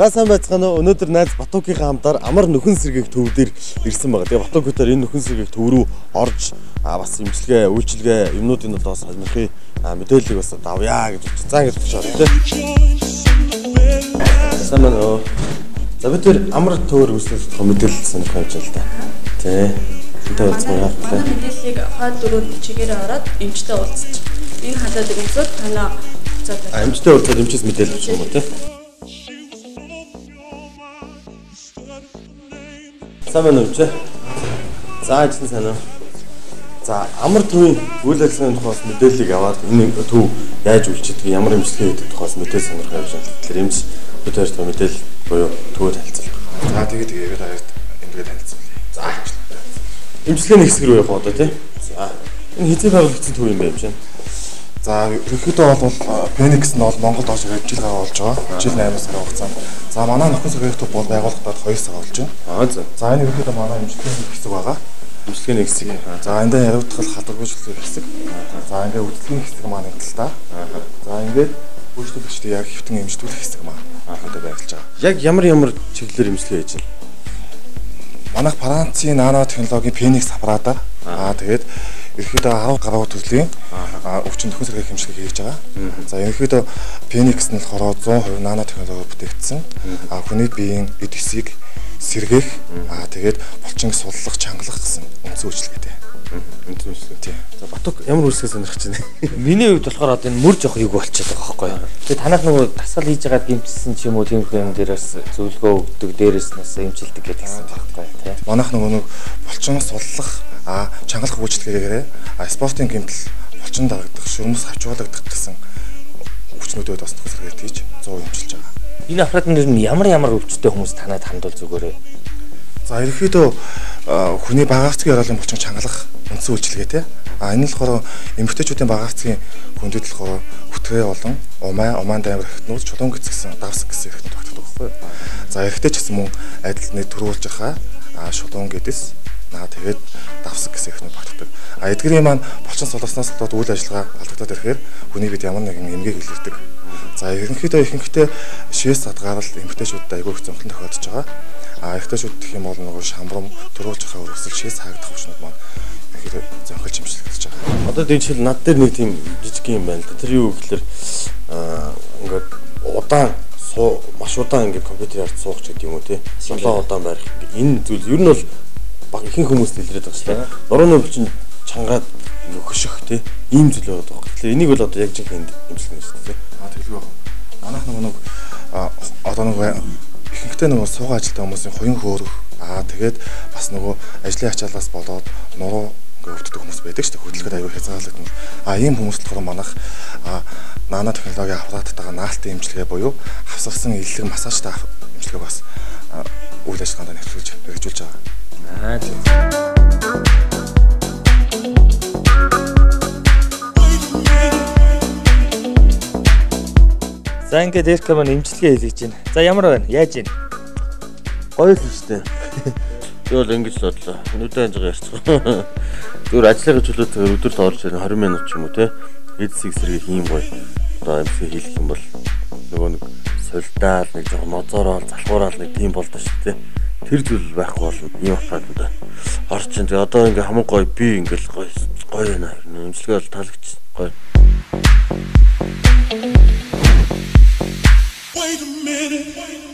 За сайн байцгаана уу. Өнөөдөр найз Батуугийн хамтаар амар нөхөн сэргээх төв дээр ирсэн байгаа. Тэгээ Батуугүйгээр энэ нөхөн сэргээх төв рүү орж бас имчилгээ, үйлчилгээ юмнуудын бас сонирхыг мэдээллийг бас авъя гэж бодчих. За ингэж бодож байна тийм. Сайн байна уу. За бид тэр амар төвөр үүснээс тодорхой мэдээлэл сонирхож байна л да. Тий. Энтэй уулзмаар байна. Мэдээллийг хаад дөрөв чигээрээ ороод эмчтэй уулзчих. Энэ хадаад өгсөд танаа эмчтэй уулзаад эмчээс мэдээлэл өгч юм уу тий. Сайн уу чи? За ажил сайн уу? За амар төвийн үйл ажиллагааны тухайс мэдээллийг аваад энэ төв яаж үйлчилдэг, ямар эмчилгээ хийдэг тухайс мэдээлэл сонирхож явж байна. Тэгэхээр эмч өдөрт мэдээлэл буюу төвөө танилцуулга. За тэгээд хоёрт эндгээ танилцуулъя. За эмчилгээний хэсэг рүү явах одоо тий. За энэ хэзээ байгуулагдсан төв юм бэ юм чинь? За ерөнхийдөө бол Phoenix нь бол Монголд орж ирээд жил гаруй болж байгаа. Жил 8 сар хугацаанд. За манай нөхөн сэргээх төв бол байгуулагдаад 2 сар болж байна. За энэ ерөнхийдөө манай эмчилгээний хэсэг байгаа. Эмчилгээний хэсэг. За эндээ яригдтал хадгалгүйчлэх хэсэг. За ингээд үтлийн хэсэг маань энэ л та. За ингээд үйлчлэгчдийг яг хэвтэн эмчилүүлэх хэсэг маань одоо байрлаж байгаа. Яг ямар чиглэлээр эмчилгээ хийж байна? Манайх Францын нано технологийн Phoenix аппаратаар тэгээд ерөнхийдөө 10 гаруй төрлийн өвчин нөхөн сэргээх эмчилгээ хийж байгаа. За ерөнхийдөө Phoenix нь болохоор 100% нано технологиор бүтээгдсэн. Хүний биеийн эд эсийг сэргээх тэгээд булчин суллах, чангалах гэсэн үндсэн үйлчилгээтэй. Үндсэн үйлчилгээ. Тийм. За Батуг ямар үйлчилгээ сонирхож байна? Миний хувьд болохоор одоо энэ мөр жоох юг болчиход байгаа байхгүй юу? Тэгээд танах нөгөө тасгал хийж байгаад гимтсэн ч юм уу тиймэрхүү юм дээрээс зөвлөгөө өгдөг, дээрээс нас эмчилдэг гэдэг юм байхгүй юу? Тийм. Манайх нөгөө булчин суллах, чангалах үйлчилгээгээрээ спортын гэмтэл булчин дарагдах, шөрмөс авчруулагдах гэсэн хүчнүүдэд бас нөхөн сэргээд хийж 100% эмчилж байгаа. Энэ аппаратын дээр нь ямар өвчтөй хүмүүс танад хандвал зүгээрээ. За ерөнхийдөө хүний багаарцгийн оролын булчин чангалах үндсэн үйлчилгээтэй. Энэ л болохоор эмэгтэйчүүдийн багаарцгийн хүндэд болохоор хүтрээ болон умаан даймар хэвтнүүд чулуун гэцгсэн давс гэсэн хэвтнүүд багтдаг байхгүй юу. За эрэгтэй ч гэсэн мөн адил нэг төрүүлж хаа шулуун гэдэс тэгээд давс гэсэн хэвтнүүд багтдаг. Эдгэрийн маань булчин сулгаснаас болоод үйл ажиллагаа алдагдаад ирэхээр хүний бид ямар нэгэн эмгээг илэрдэг. За ерөнхийдөө ихэнхдээ шээс задгаарл эмэгтэйчүүдэд айгүй их зөнхлөн тохиолдож байгаа. Эмэгтэйчүүд гэх юм бол нөгөө шамбрам төрүүлж хаа өрөвсөл шээс хаагдах хүчнүүд маань ихээр зөнхөлж имчилж байгаа. Одоо энэ жишээл над дээр нэг тийм жижиг юм байна л да. Тэр юу гэхээр ингээд маш удаан ингээд компьютерээр суух ч гэдэг юм уу тий. Солон удаан байрах ингээд энэ зүйл ер нь бол баг ихэнх хүмүүст илрээд байгаа шүү дээ. Нурууны булчин чангаад хөшөх тий. Ийм зүйл байгаа даа. Тэгэхээр энийг бол одоо яг жиг энд имчилнэ шүү дээ. Тэгэлгүй байна. Манайх нөгөө одоо нөгөө ихэнхдээ нөгөө суугаа ажилтаа хүмүүсийн хоёрын хөөрөх тэгээд бас нөгөө ажлын ачаалаас болоод нуруу ингээд өвддөг хүмүүс байдаг шүү дээ. Хөдөлгөөд аягүй хязгаарлагдсан. Ийм хүмүүс болохоор манайх нано технологийн аппараттайгаа наалтын эмчилгээ буюу хавсгасан илэрэг массажтай эмчилгээг бас үйл ажиллагаанд нэвтрүүлж хэрэгжүүлж байгаа. За ингээд Эрка маань эмчилгээ хийж байна. За ямар байна? Яаж байна? Гоё л шүү дээ. Би бол ингэж л бодлоо. Нүдэн анжгаа ярьчих. Зүгээр ажлынхаа чөлөөтэй өдөрт орж ирэн 20 минут ч юм уу те. Эдсийг сэргээх юм гоё. Одоо эмчилгээ хийх юм бол нөгөө нэг сулдаал нэг жоохон ноцоороо залхуурал нэг тийм болдоо шүү дээ. Тэр зүйл байхгүй болно. Ийм аппаратууд орж ин. Тэгээ одоо ингээ хамгийн гоё би ингээл гоё байна. Эмчилгээ бол таалагдчих. Гоё. Wait a minute.